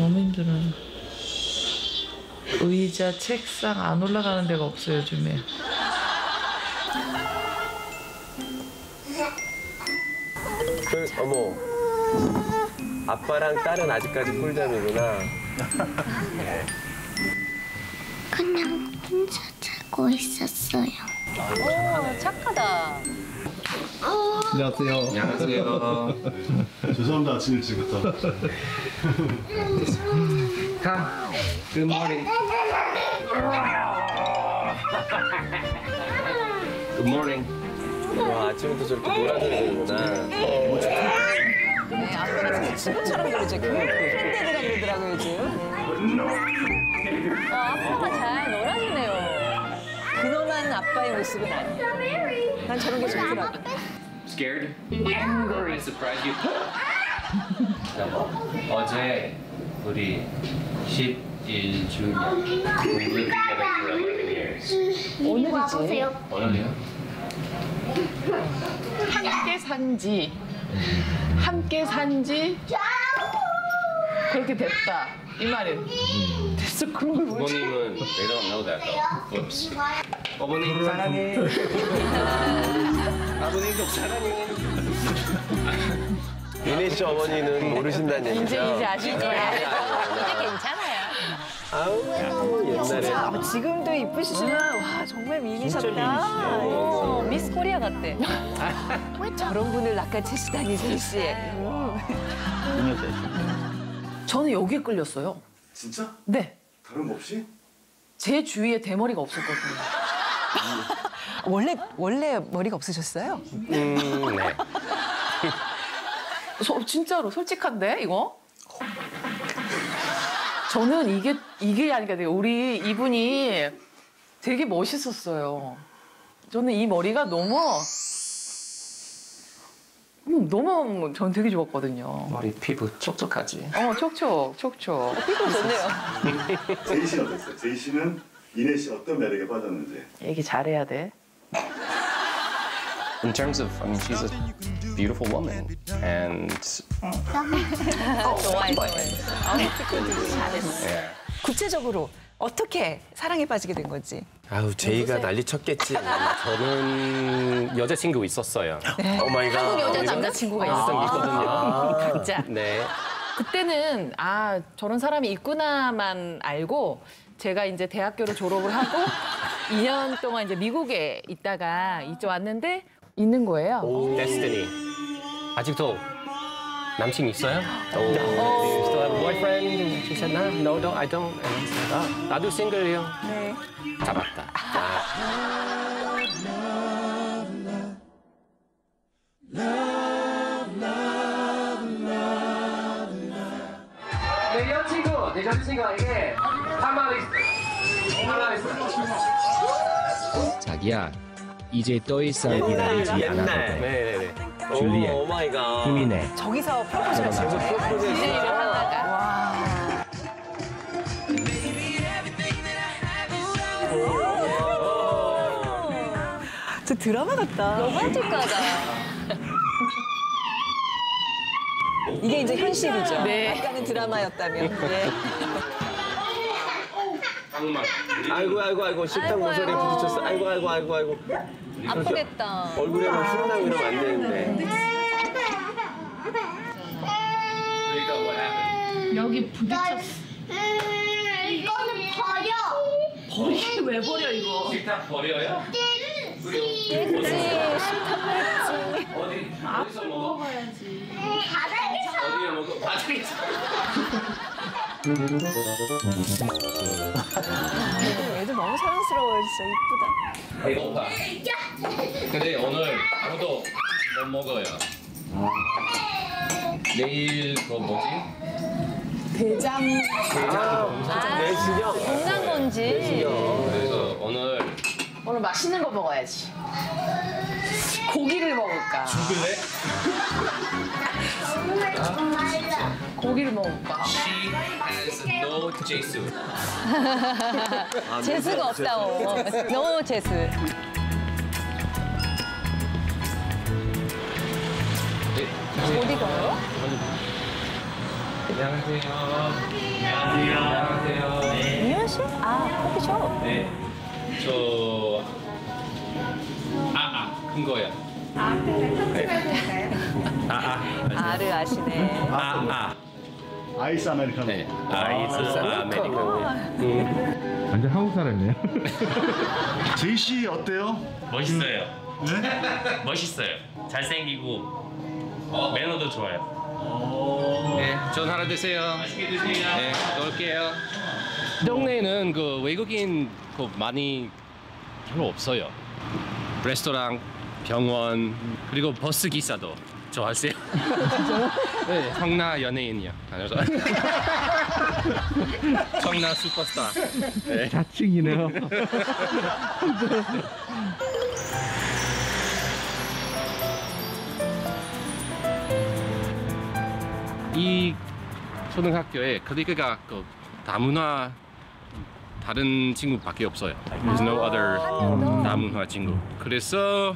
너무 힘들어. 의자, 책상 안 올라가는 데가 없어요, 요즘에. 어머. 아빠랑 딸은 아직까지 꿀잠이구나. 네. 그냥 혼자 자고 있었어요. 오, 착하다. 안녕하세요. 안녕하세요. 죄송합니다. 아침 일찍부터. Good morning. Good morning. 와, 아침부터 저렇게 놀아주는구나. 네, 아빠가 진짜 친구처럼 그러죠. 팬데드라 그러더라고요, 요즘. 아빠가 잘 놀아주네요. 근엄한 아빠의 모습은 아니에요. 난 저런 게 좋더라고. Scared? Angry. I surprised you. 어제 우리 11주년. We lived together for 11 years. 오늘이지. 오늘이요? 함께 산지 그렇게 됐다 이 말이에요. 됐어. 그런 걸 모르지. 부모님은 they don't know that though. Oops. 어머님 사랑해. 아버님도 사랑해. 미네 씨 어머니는 모르신다는 얘기죠? 이제 아실 거야. 이제 괜찮아요. 아우, 옛날에. 지금도 이쁘시지만 와 정말 미인이셨다. 미스 코리아 같대. 왜 저런 분을 낚아채시다니 세희 씨. 저는 여기에 끌렸어요. 진짜? 네. 다른 거 없이? 제 주위에 대머리가 없었거든요. 원래 머리가 없으셨어요? 네. 진짜로 솔직한데 이거? 저는 이게 아니까 우리 이분이 되게 멋있었어요. 저는 이 머리가 너무 전 되게 좋았거든요. 머리 피부 촉촉하지. 촉촉. 피부 좋네요. 제이 씨는 어땠어요? 제이 씨는 이내 씨 어떤 매력에 빠졌는지. 얘기 잘해야 돼. In terms of, I mean, she's a beautiful woman, and 좋아요. 잘했어. yeah. 구체적으로 어떻게 사랑에 빠지게 된 건지. 아우, 제이가 난리 쳤겠지. 저는 여자친구 있었어요. 오 마이 갓. 한국 여자 남자친구가 있어. 있거든요. 각자. 네. 그때는 저런 사람이 있구나만 알고 제가 이제 대학교를 졸업을 하고 2년 동안 이제 미국에 있다가 이쪽 왔는데 있는 거예요. Destiny. 아직도 남친 있어요? You still have a boyfriend? She said, no, I don't. And I said, 나도 싱글이요. 네. 잡았다. 내 여자친구, 내 여자친구에게 한마디 있어. 자기야, 이제 더 이상 기다리지 않아도 돼. 네네네. 줄리엣. 오 마이 갓. 힘이 내. 저기서 프로포즈가 계속 시작해요. 프로포즈했어. 하다가. 저 드라마 같다. 로man틱하다. 이게 이제 현실이죠. 네. 아까는 드라마였다면. 네. 아이고 식탁 모서리에 아이고. 부딪혔어. 아이고. 아프겠다. 얼굴에만 푸른하고 이러면 안 되는데. 그러니까 what happened? 여기 부딪혔어. 이거는 버려. 왜 버려 이거? 식탁 버려요? 했지. 식탁 했지. 어디서 먹어? 바닥에서. 어디에 먹어? 바닥에서. 애들 너무 사랑스러워요. 진짜 이쁘다. 배고파. 근데 오늘 아무도 못 먹어요. 내일 그 뭐지? 대장. 내시경. 건강건지. 그래서 오늘 맛있는 거 먹어야지. 고기를 먹을까? 죽을래? 고기를 먹을까? She has no 재수. 재수가 없다고. 너무 재수. 어디 가요? 이현 씨? 아, 커피숍. 네. 저 큰 거야. 아를 아시네. 아이스 아메리카노. 네. 아이스 아메리카노. 완전 한국 사람이네요. 제이 씨 어때요? 멋있어요. 네? 멋있어요. 잘생기고 매너도 좋아요. 네, 좋은 하루 되세요. 맛있게 드세요. 네, 놀게요. 동네에는 그 외국인 그 많이 별로 없어요. 레스토랑, 병원, 그리고 버스 기사도 좋아하세요? 네, 청라 연예인이요. 아니죠? 청라 슈퍼스타. 네. 자칭이네요. 이 초등학교에 클리크가 그 다문화 다른 친구밖에 없어요. There's no other 다문화 친구. 그래서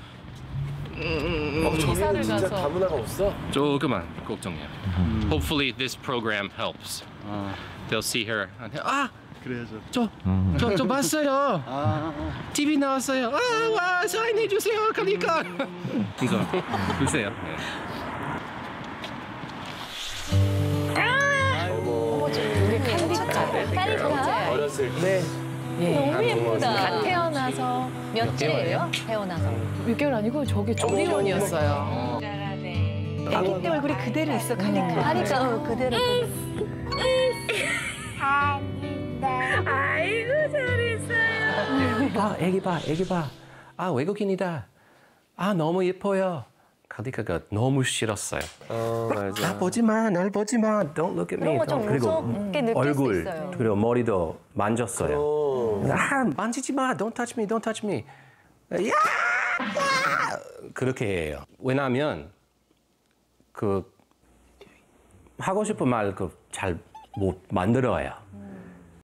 이사를 진짜 가서 다문화가 없어? 조금만 걱정해요. Hopefully this program helps. They'll see her. 그래야죠. 저 봤어요. TV 나왔어요. 와 사인해 주세요, 클리카. 그래서 글쎄요. 네. 우리 칼리카. 어렸을 때 너무 예쁘다. 갓 태어나서 몇 주예요? 태어나서. 6개월 아니고 저게 조리원이었어요. 애기 때 얼굴이 그대로 있어, 칼리카. 칼리카 그대로. 애기 봐. 외국인이다. 너무 예뻐요. 칼리카가 너무 싫었어요. 맞아. 날 보지 마. Don't look at me. 그런 거 좀 무섭게 느낄 얼굴 수 있어요. 그리고 머리도 만졌어요. 만지지 마. Don't touch me. 야! 그렇게 해요. 왜냐하면 그 하고 싶은 말 잘 못 만들어요.